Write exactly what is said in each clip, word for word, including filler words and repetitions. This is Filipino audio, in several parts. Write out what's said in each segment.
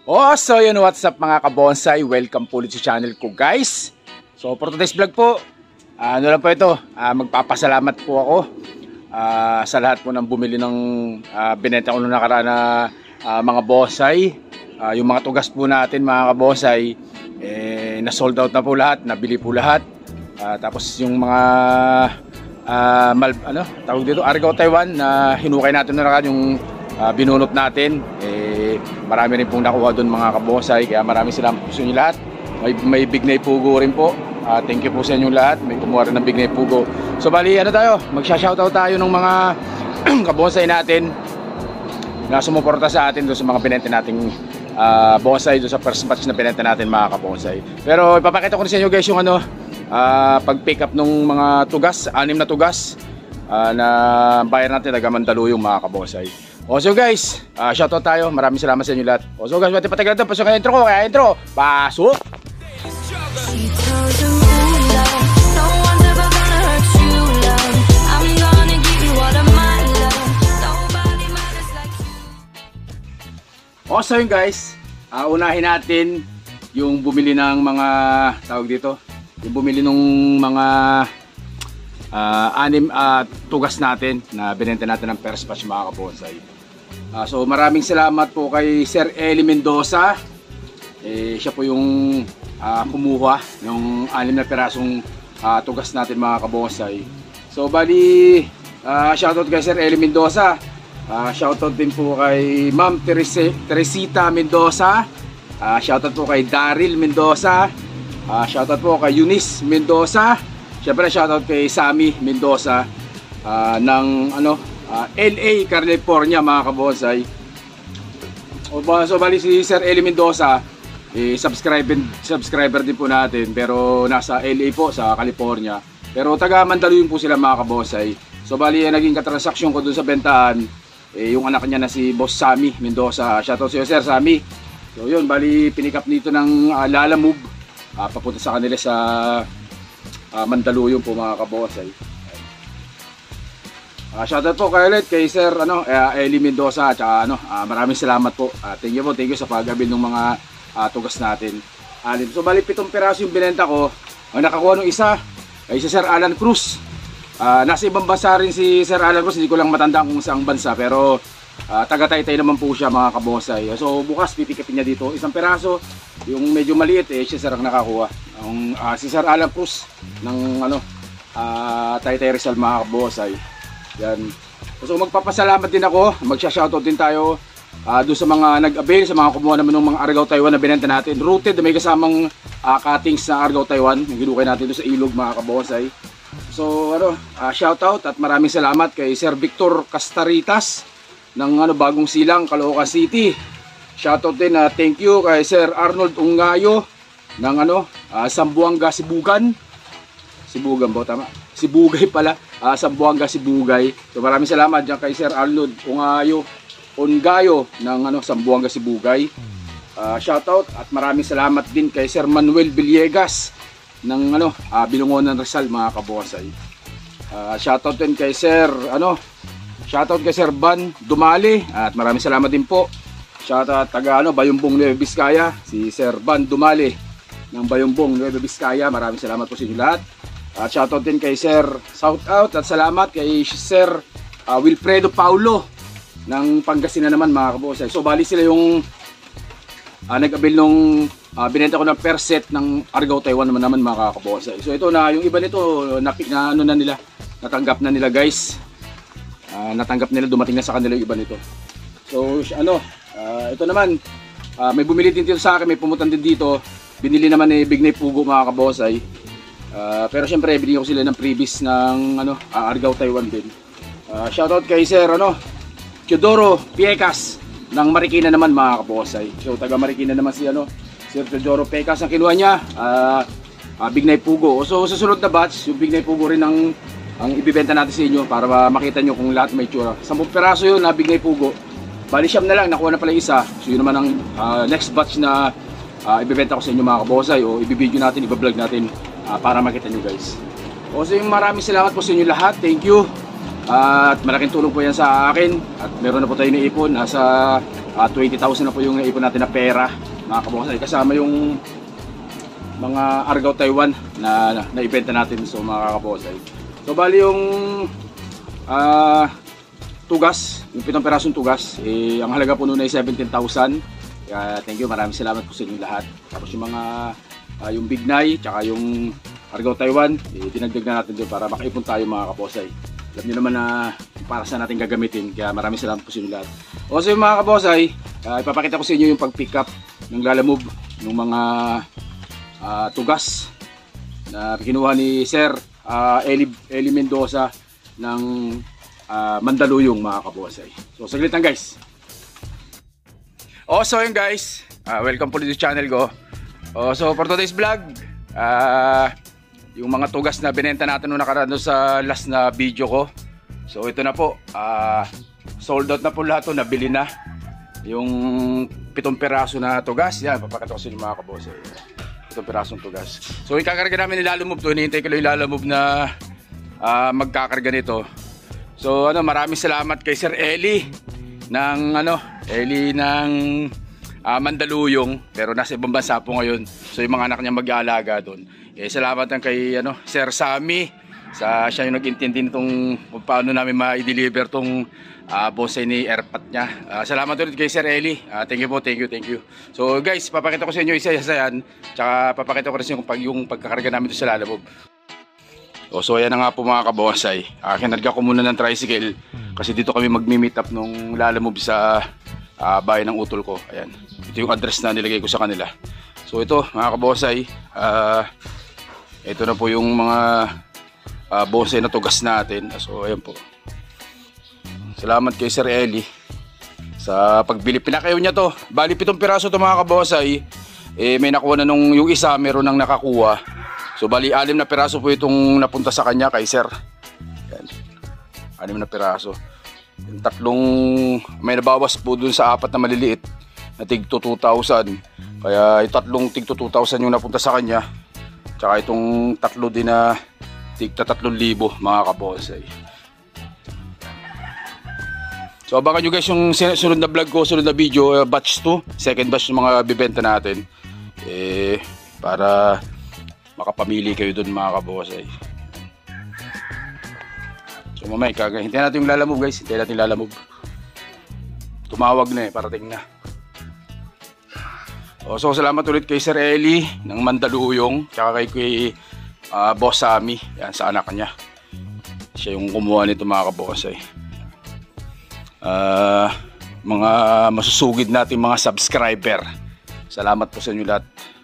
Oh, so yun, what's up mga kabonsai? Welcome po ulit sa channel ko, guys. So for today's vlog po, uh, ano lang po ito, uh, magpapasalamat po ako uh, sa lahat po ng bumili ng uh, binenta ko nung nakaraan na uh, mga bonsai. Uh, yung mga tugas po natin mga kabonsai, eh, na sold out na po lahat, nabili po lahat. Uh, tapos yung mga uh, mal, ano, tawag dito, Argao Taiwan na hinukay natin na nakaraan, yung uh, binunot natin, eh, marami rin pong nakuha doon mga kabonsai. Kaya maraming salamat po sa inyo lahat. May, may Bignay Pugo rin po. uh, Thank you po sa inyo lahat. May kumuha rin ng Bignay Pugo. So bali ano tayo, magsha-shoutout tayo ng mga kabonsai natin na sumuporta sa atin doon sa mga binenta nating uh, bonsai, doon sa first batch na binenta natin mga kabonsai. Pero ipapakita ko rin sa inyo guys yung ano, uh, pag pick up ng mga tugas, anim na tugas uh, na bayar natin taga Mandaluyong mga kabonsai. O so guys, uh, shoutout tayo. Maraming salamat sa inyo lahat. O so guys, pati patagal ito. Pasok ang intro ko. Kaya intro, pasok! O so yun guys, uh, unahin natin yung bumili ng mga, tawag dito, yung bumili ng mga uh, anim uh, tugas natin na binenta natin ng first batch mga kabonsai. Uh, so maraming salamat po kay Sir Eli Mendoza. Eh, siya po yung uh, kumuha ng anim na pirasong uh, tugas natin mga kabonsai. So bali, uh, shoutout kay Sir Eli Mendoza. uh, Shoutout din po kay Ma'am Teresita Mendoza. uh, Shoutout po kay Daryl Mendoza. uh, Shoutout po kay Eunice Mendoza. Siyempre shoutout kay Sammy Mendoza uh, ng ano Uh, L A, California mga kabonsai. So bali si Sir Eli Mendoza, eh, subscriber, subscriber din po natin, pero nasa L A po sa California. Pero taga Mandaluyong po sila mga kabonsai. So bali eh, naging katransaksyon ko dun sa bentahan, eh, yung anak niya na si Boss Sammy Mendoza. Shoutout sa iyo Sir Sammy. So yun, bali pinick up nito ng uh, Lala Move, uh, papunta sa kanila sa uh, Mandaluyong po mga kabonsai. Uh, shoutout po kay ulit kay Sir ano, uh, Eli Mendoza at uh, ano, uh, maraming salamat po. Uh, thank you po, thank you sa pag-abil ng mga uh, tugas natin. Uh, so bali pitong piraso yung binenta ko. Ang nakakuha ng isa ay si Sir Alan Cruz. Uh, nasa ibang bansa rin si Sir Alan Cruz, hindi ko lang matandaan kung saang bansa, pero uh, taga Taytay naman po siya mga kabonsai. So bukas pipikapin niya dito isang piraso. Yung medyo maliit eh, siya Sir ang nakakuha. Ang uh, si Sir Alan Cruz ng ano, uh, Taytay Rizal mga kabonsai. Yan. So magpapasalamat din ako, magsha-shoutout din tayo uh, doon sa mga nag-avail, sa mga kumuha naman ng mga Argao Taiwan na binenta natin. Rooted, may kasamang uh, cuttings na Argao Taiwan, yung ginukay natin doon sa ilog mga kabonsai. So ano, uh, shoutout at maraming salamat kay Sir Victor Castaritas ng ano, Bagong Silang, Caloocan City. Shoutout din, uh, thank you kay Sir Arnold Ungayo ng ano, uh, Sambuanga, Sibugan. Sibugan ba? Tama? Sibugay pala. Uh, Sambuanga, Sibugay. So maraming salamat dyan kay Sir Arnold Ungayo, Ungayo ng ano, Sambuanga, Sibugay. Uh, shoutout at maraming salamat din kay Sir Manuel Villegas ng ano, uh, Bilungonan Rizal mga kabonsai. Uh, shoutout din kay Sir ano, shoutout kay Sir Ban Dumali at maraming salamat din po. Shoutout taga ano, Bayumbong, Nueva Vizcaya, si Sir Ban Dumali ng Bayumbong, Nueva Vizcaya. Maraming salamat po sa inyo lahat. At shoutout din kay Sir Shoutout at salamat kay Sir uh, Wilfredo Paulo ng Pangasinan naman mga kabonsai. So bali sila yung uh, nag-avail nung uh, binenta ko ng per set ng Argao Taiwan naman naman mga kabonsai. So ito na, yung iba nito na, na ano na nila, natanggap na nila guys. Uh, natanggap nila, dumating na sa kanila yung iba nito. So ano, uh, ito naman, uh, may bumili din dito sa akin, may pumutan din dito. Binili naman ni Bignay Pugo mga kabonsai. Uh, pero syempre binigyan ko sila ng previous ng ano, uh, Argao Taiwan din. Uh, shoutout kay Sir ano, Teodoro Piekas ng Marikina naman mga kabonsai. So taga Marikina naman si ano, Sir Teodoro Piekas ang kinuha niya, uh, uh, Bignay Pugo. So sa susunod na batch, yung Bignay Pugo rin ang ang ibibenta natin sa inyo para makita nyo kung lahat may tsura. Sampung peraso yun na Bignay Pugo. Bali siyam na lang, nakuha na pala isa. So yun naman ang uh, next batch na uh, ibibenta ko sa inyo mga kabonsai, o ibibideo natin, ibablog natin uh, para makita nyo guys. O so yung maraming salamat po sa inyo lahat, thank you. Uh, at malaking tulong po yan sa akin. At meron na po tayo naipon, nasa uh, twenty thousand na po yung naipon natin na pera mga kabosay, kasama yung mga Argao Taiwan na naibenta natin. So mga kabosay, so bali yung uh, tugas, yung pitong perasong tugas, eh, ang halaga po noon ay seventeen thousand. Kaya thank you, maraming salamat po sa inyo lahat. Tapos yung mga uh, yung Bignay tsaka yung Argao Taiwan, eh, dinagdag na natin doon para makaipon tayo mga kabosay. Alam nyo naman na para sa natin gagamitin, kaya maraming salamat po sa inyo lahat. O so yung mga kabosay, uh, ipapakita ko sa inyo yung pag-pick up ng Lalamove ng mga uh, tugas na kinuha ni Sir uh, Eli, Eli Mendoza ng uh, Mandaluyong mga kabosay. So saglit lang guys. O so yun guys, uh, welcome po dito sa channel ko. O, so for today's vlog, uh, yung mga tugas na binenta natin nung nakaraan sa last na video ko. So ito na po, uh, sold out na po lahat to, nabili na yung pitong piraso na tugas. Yan, papakita ko sa inyo mga kabosay, pitong pirasong tugas. So ikakarga namin ni Lalamove to, hinihintay ko lang yung Lalamove na uh, magkakarga nito. So ano, maraming salamat kay Sir Eli ng ano, Eli ng uh, Mandaluyong, pero nasa ibang bansa po ngayon. So yung mga anak niya mag-aalaga doon. Eh, salamat lang kay ano, Sir Sammy, sa siya yung nag-intindi nitong kung paano namin ma-deliver tong uh, bonsai ni airpat niya. Uh, salamat ulit kay Sir Eli. Uh, thank you po, thank you, thank you. So guys, papakita ko sa inyo isa-isa yan. Tsaka papakita ko rin sa inyo yung, yung pagkakarga namin doon sa Lalamove. O, so ayan na nga po mga kabonsai. Uh, kinarga ko muna ng tricycle kasi dito kami magmi-meet up nung Lalamove sa uh, bayan ng utol ko. Ayan, ito yung address na nilagay ko sa kanila. So ito mga kabonsai, uh, ito na po yung mga uh, bonsai na tugas natin. So ayan po, salamat kay Sir Eli sa pagbili. Pinakayo niya to, bali pitong piraso to mga kabonsai. Eh, may nakuha na nung yung isa, meron nang nakakuha. So bali anim na piraso po itong napunta sa kanya kay Sir. Yan. Anim na piraso. Yung tatlong may nabawas po dun sa apat na maliliit na tig to two thousand. Kaya yung tatlong tig to two thousand yung napunta sa kanya. Tsaka itong tatlo din na tig ta tatlong libo mga kabonsai. So abangan nyo guys yung sunod na vlog ko, sunod na video, uh, batch two, second batch ng mga bibenta natin. Eh, para makapamili kayo dun mga kabonsai. So mamaya, hintayin natin yung Lalamove guys, hintayin natin yung Lalamove. Tumawag na eh, parating na. O, so salamat ulit kay Sir Eli ng Mandaluyong, tsaka kay, kay uh, Boss Sammy, yan, sa anak niya. Siya yung kumuha nito mga kabonsai. Uh, mga masusugid natin mga subscriber, salamat po sa inyo lahat.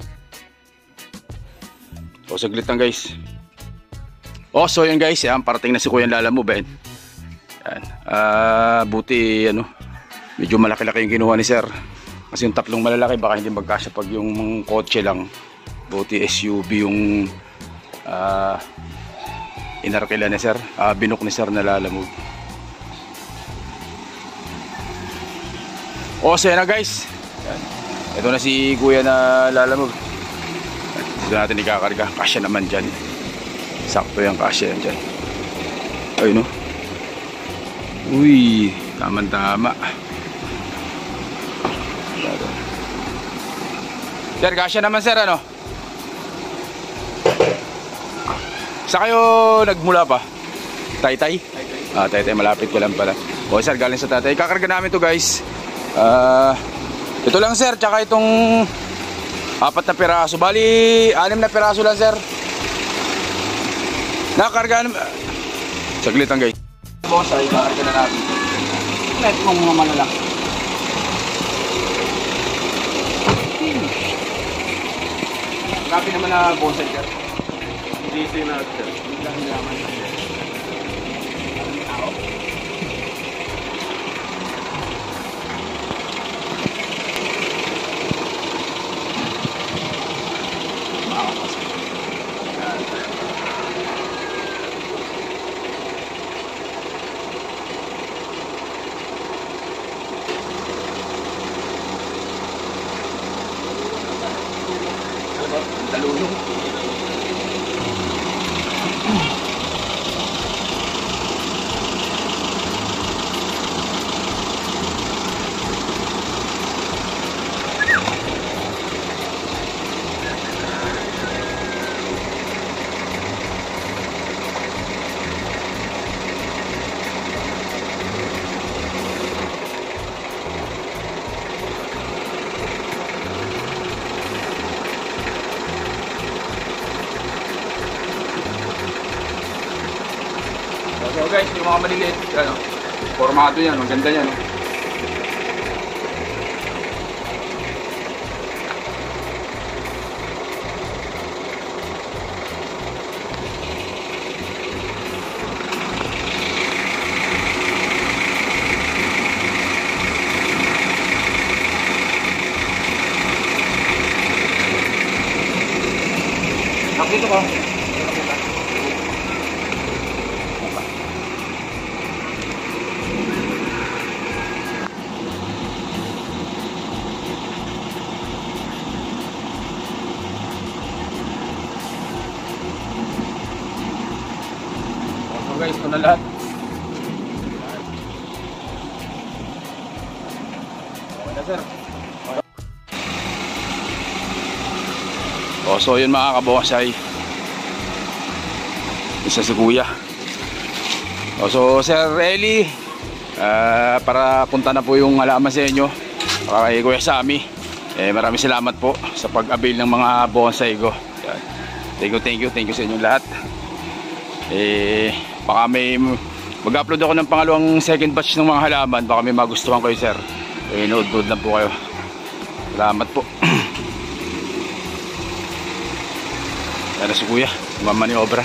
O, saglit lang guys. O, so yan guys, yan, parating na si Kuya Lalamove. Yan. Uh, buti ano, medyo malaki-laki yung kinuha ni Sir. Kasi yung tatlong malalaki baka hindi magkasya pag yung kotse lang. Buti S U V yung uh, inarkila ni Sir, uh, binok ni Sir na Lalamove. O, so yan na guys. Yan. Ito na si Kuya na Lalamove. Ito natin ikakarga. Kasya naman dyan. Sakto yung kasya yan dyan. Ayun o. Uy, tama-tama. Sir, kasya naman sir, ano? Sa kayo nagmula pa? Taytay? Ah, Taytay, malapit ko lang pala. O sir, galing sa Taytay. Kakarga namin to guys. Ah, uh, ito lang sir, tsaka itong apat na piraso. Bali, anim na piraso lang sir. Nakakarga namin. Saglit lang guys. Boss, ay kakarga na natin. Net mong mga malalaki. Grabe naman na bonsai sir. Hindi sinag sir. Hindi lang naman sir. Talulong. guys, yung mga maliliit, ano, formado yan, maganda yan. No? Dito ko. So guys, ito na lahat. Okay na sir. Oh, so yun mga kabonsay, isa si kuya. Oh, so Sir Eli, uh, para punta na po yung halaman sa inyo para kay Kuya Sammy. Eh, maraming salamat po sa pag-avail ng mga bonsai ko. Yan. Thank you, thank you, thank you sa inyo lahat. Eh, baka may mag-upload ako ng pangalawang second batch ng mga halaman, baka may magustuhan kayo sir. Eh, nood-nood lang po kayo. Salamat po. Yan na si kuya, mamaniobra.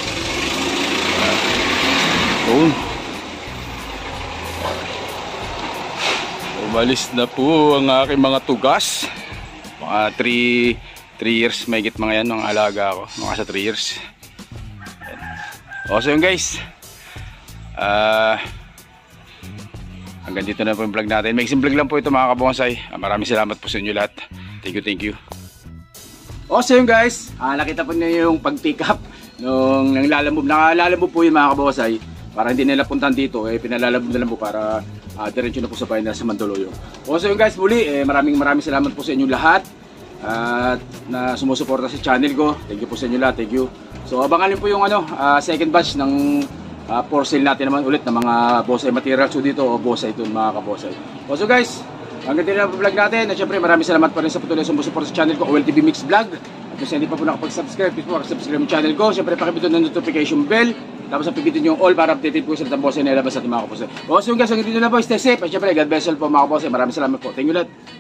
Uh, umalis na po ang aking mga tugas. Mga three years, may git mga yan, mga alaga ako. Mga sa three years. O, so yun guys. Uh, hanggang dito na po yung vlog natin. May isang vlog lang po ito mga kabonsay. Uh, maraming salamat po sa inyo lahat. Thank you, thank you. O, so yun guys, uh, nakita po niyo yung pag-pick up nung nanglalamove. Nanglalamove po yun mga kabosay. Para hindi nila puntahan dito, eh, pinalalamove na lang po para uh, diretso na po sa bayan na sa Mandaluyong. O, so yun guys, muli, eh, maraming maraming salamat po sa inyo lahat. At uh, na sumusuporta sa channel ko. Thank you po sa inyo lahat, thank you. So, abangan po yung ano, uh, second batch ng uh, for sale natin naman ulit ng mga bonsai materials so dito o bonsai ito mga kabosay. O, so guys, hanggang dito na po vlog natin. At syempre maraming salamat pa rin sa patuloy sumusuporta sa channel ko, O L T V Mix Vlog. At kung hindi pa po nakapag-subscribe, please po subscribe yung channel ko. Syempre pakipindot ng notification bell. Tapos pindutin yung all para updated po sa ng bonsai na ilabas natin mga kabosay. O, so guys, hanggang dito na po, stay safe. At syempre, God bless all po mga kabosay. Maraming salamat po. Thank you lahat.